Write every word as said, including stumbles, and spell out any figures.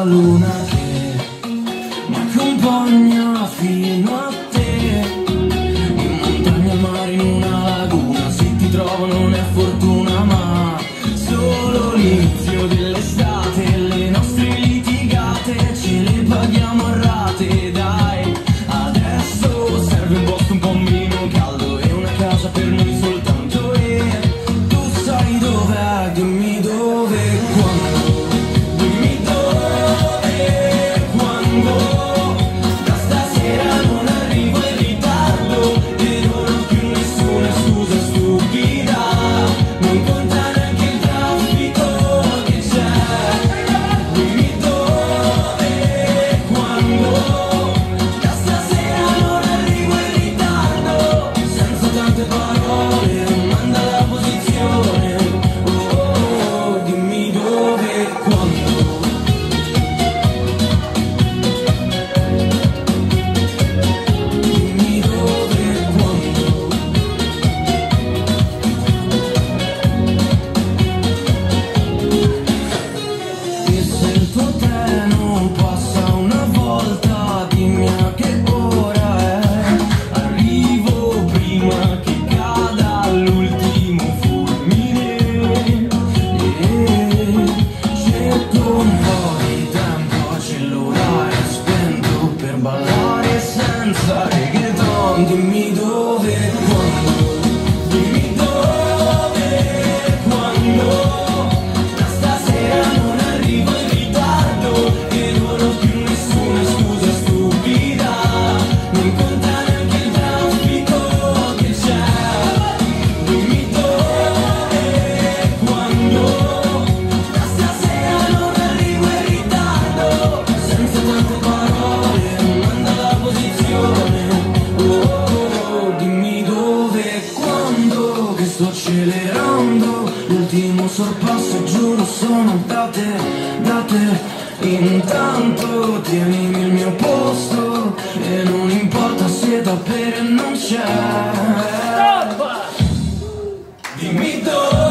luna che mi accompagna fino a te, in montagna, al mare, in una laguna. Se ti trovo non è fortuna ma solo l'inizio dell'estate. Le nostre litigate ce le paghiamo a rate. Dai, adesso serve un posto un po' meno caldo e una casa per noi soltanto. E tu sai dov'è, dimmi dove e quando. Dimmi dove e quando. Da stasera non arrivo in ritardo e non ho più nessuna scusa stupida. Non conta neanche il traffico che c'è. Dimmi dove e quando. Da stasera non arrivo in ritardo. Senza tante parole, manda la posizione. Oh, oh, oh, dimmi dove e quando. Dimmi dove e quando. E se il tuo treno passa una volta, dimmi a che ora è. Arrivo prima che cada l'ultimo fulmine. E cerco un po' di tempo a cellulare spento per ballare senza reggaeton. Dimmi dove e quando. Dimmi dove e quando. Da stasera non arrivo in ritardo e non ho più nessuna scusa stupida. Non conta neanche il traffico che c'è. Dimmi dove e quando. Da stasera non arrivo in ritardo. Senza tante parole, manda la posizione. Oh, oh, oh, dimmi dove e quando. Che sto accelerando. L'ultimo sorpasso, giuro, sono date, date. Intanto tienimi il mio posto e non importa se da bere non c'è. Dimmi dove.